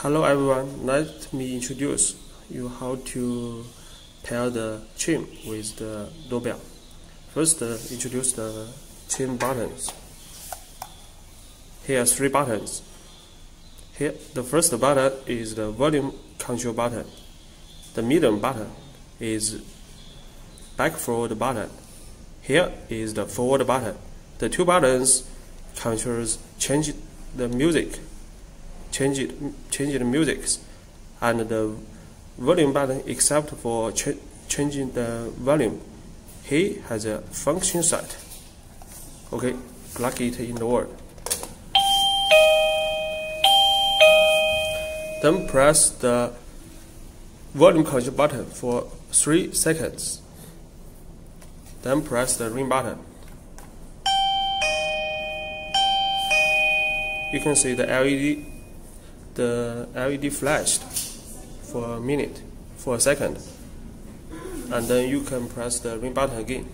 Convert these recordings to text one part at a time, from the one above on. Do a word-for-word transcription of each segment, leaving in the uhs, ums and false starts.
Hello everyone, let me introduce you how to pair the chime with the doorbell. First, uh, introduce the chime buttons. Here are three buttons. Here, the first button is the volume control button. The middle button is back forward button. Here is the forward button. The two buttons controls change the music. Change it, change the music, and the volume button except for ch changing the volume. He has a function set. Okay, plug it in the word. Then press the volume control button for three seconds. Then press the ring button. You can see the L E D. The L E D flashed for a minute, for a second, and then you can press the ring button again.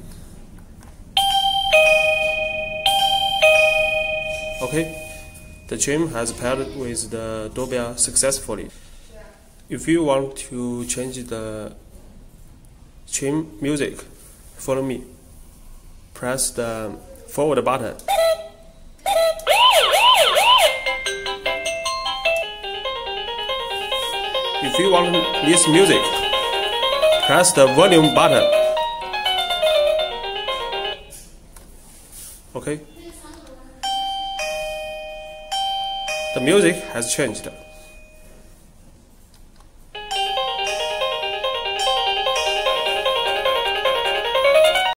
Okay, the chime has paired with the doorbell successfully. If you want to change the chime music, follow me. Press the forward button. If you want this music, press the volume button. Okay? The music has changed.